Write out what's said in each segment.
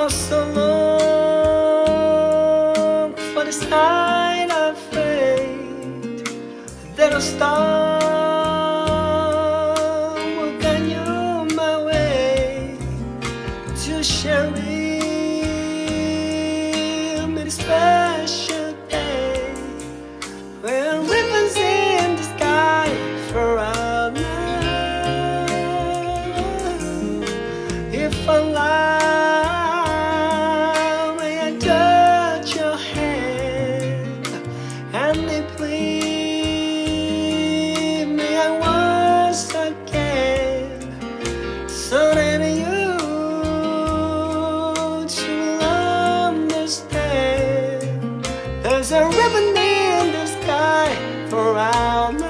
Oh, so long for this night of fate. That a star will guide you my way to share with me this special day when ribbons in the sky for our love. If I lie, and they plead me I once again, so that you will understand. There's a ribbon in the sky for our love.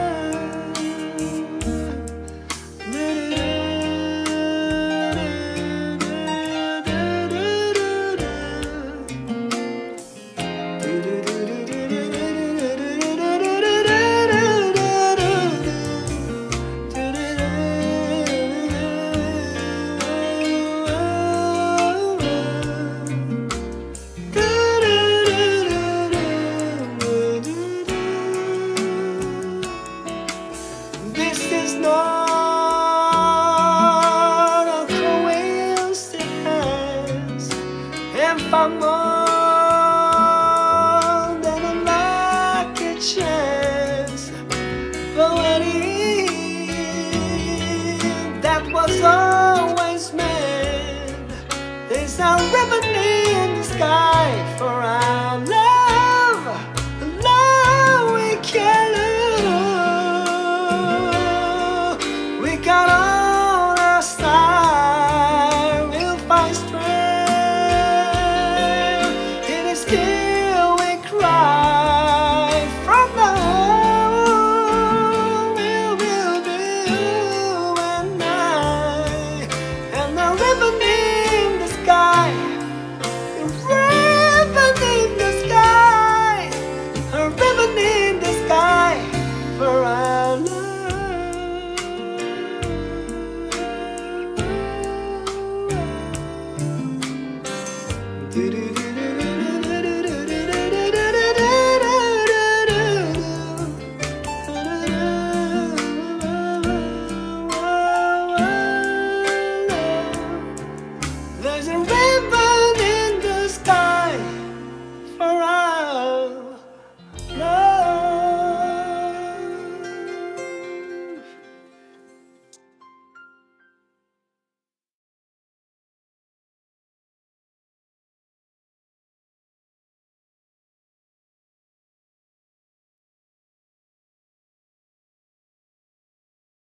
This is not a coincidence, and far more than a lucky chance. But when it that was always meant, there's a